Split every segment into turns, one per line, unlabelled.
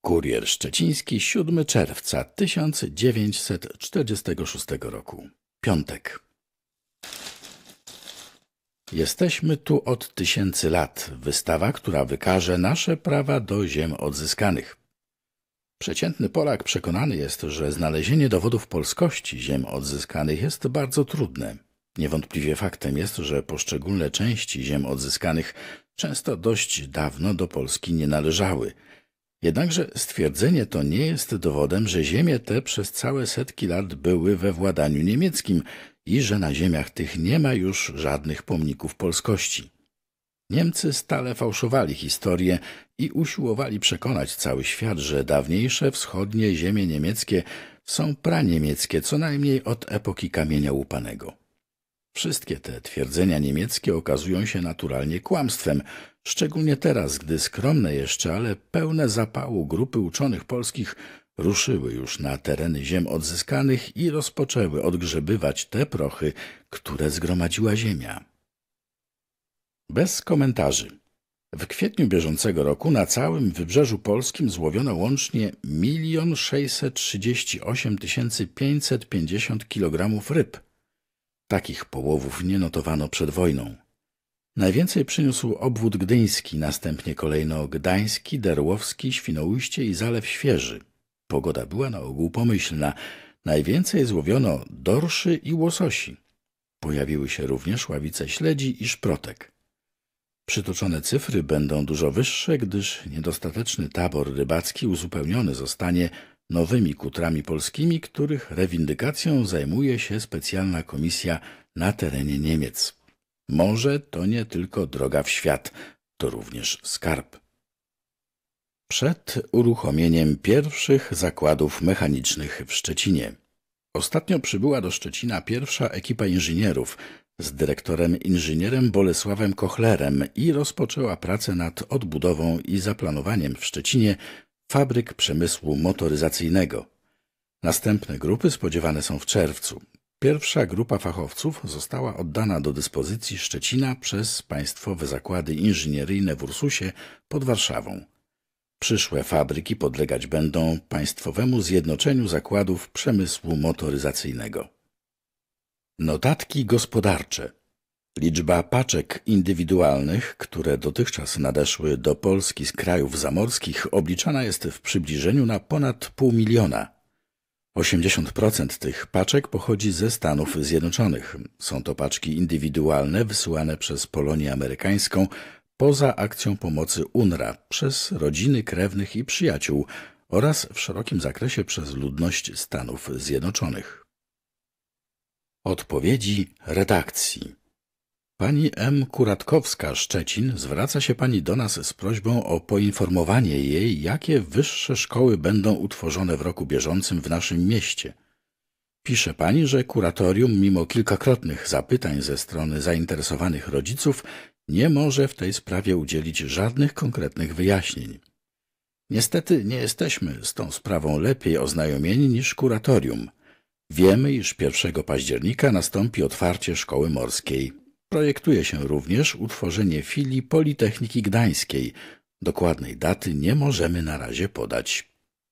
Kurier Szczeciński, 7 czerwca 1946 roku. Piątek. Jesteśmy tu od 1000 lat. Wystawa, która wykaże nasze prawa do ziem odzyskanych. Przeciętny Polak przekonany jest, że znalezienie dowodów polskości ziem odzyskanych jest bardzo trudne. Niewątpliwie faktem jest, że poszczególne części ziem odzyskanych często dość dawno do Polski nie należały. Jednakże stwierdzenie to nie jest dowodem, że ziemie te przez całe setki lat były we władaniu niemieckim i że na ziemiach tych nie ma już żadnych pomników polskości. Niemcy stale fałszowali historię i usiłowali przekonać cały świat, że dawniejsze wschodnie ziemie niemieckie są praniemieckie, co najmniej od epoki kamienia łupanego. Wszystkie te twierdzenia niemieckie okazują się naturalnie kłamstwem, szczególnie teraz, gdy skromne jeszcze, ale pełne zapału grupy uczonych polskich ruszyły już na tereny ziem odzyskanych i rozpoczęły odgrzebywać te prochy, które zgromadziła ziemia. Bez komentarzy. W kwietniu bieżącego roku na całym wybrzeżu polskim złowiono łącznie 1 638 550 kg ryb. Takich połowów nie notowano przed wojną. Najwięcej przyniósł obwód gdyński, następnie kolejno Gdański, Derłowski, Świnoujście i Zalew Świeży. Pogoda była na ogół pomyślna. Najwięcej złowiono dorszy i łososi. Pojawiły się również ławice śledzi i szprotek. Przytoczone cyfry będą dużo wyższe, gdyż niedostateczny tabor rybacki uzupełniony zostanie nowymi kutrami polskimi, których rewindykacją zajmuje się specjalna komisja na terenie Niemiec. Morze to nie tylko droga w świat, to również skarb. Przed uruchomieniem pierwszych zakładów mechanicznych w Szczecinie. Ostatnio przybyła do Szczecina pierwsza ekipa inżynierów z dyrektorem inżynierem Bolesławem Kochlerem i rozpoczęła pracę nad odbudową i zaplanowaniem w Szczecinie fabryk przemysłu motoryzacyjnego. Następne grupy spodziewane są w czerwcu. Pierwsza grupa fachowców została oddana do dyspozycji Szczecina przez Państwowe Zakłady Inżynieryjne w Ursusie pod Warszawą. Przyszłe fabryki podlegać będą Państwowemu Zjednoczeniu Zakładów Przemysłu Motoryzacyjnego. Notatki gospodarcze. Liczba paczek indywidualnych, które dotychczas nadeszły do Polski z krajów zamorskich, obliczana jest w przybliżeniu na ponad 500 000. 80% tych paczek pochodzi ze Stanów Zjednoczonych. Są to paczki indywidualne wysyłane przez Polonię amerykańską poza akcją pomocy UNRWA przez rodziny, krewnych i przyjaciół oraz w szerokim zakresie przez ludność Stanów Zjednoczonych. Odpowiedzi redakcji. Pani M. Kuratkowska, Szczecin, zwraca się pani do nas z prośbą o poinformowanie jej, jakie wyższe szkoły będą utworzone w roku bieżącym w naszym mieście. Pisze pani, że kuratorium, mimo kilkakrotnych zapytań ze strony zainteresowanych rodziców, nie może w tej sprawie udzielić żadnych konkretnych wyjaśnień. Niestety nie jesteśmy z tą sprawą lepiej oznajomieni niż kuratorium. Wiemy, iż 1 października nastąpi otwarcie szkoły morskiej. Projektuje się również utworzenie filii Politechniki Gdańskiej. Dokładnej daty nie możemy na razie podać.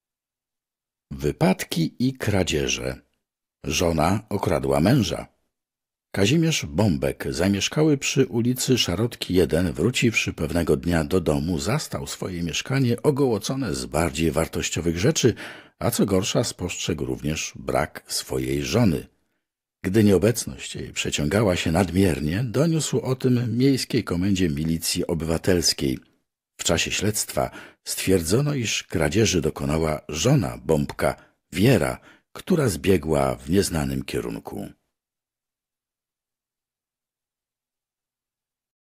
Wypadki i kradzieże. Żona okradła męża. Kazimierz Bąbek, zamieszkały przy ulicy Szarotki 1, wróciwszy pewnego dnia do domu, zastał swoje mieszkanie ogołocone z bardziej wartościowych rzeczy, a co gorsza spostrzegł również brak swojej żony. Gdy nieobecność jej przeciągała się nadmiernie, doniósł o tym Miejskiej Komendzie Milicji Obywatelskiej. W czasie śledztwa stwierdzono, iż kradzieży dokonała żona Bąbka, Wiera, która zbiegła w nieznanym kierunku.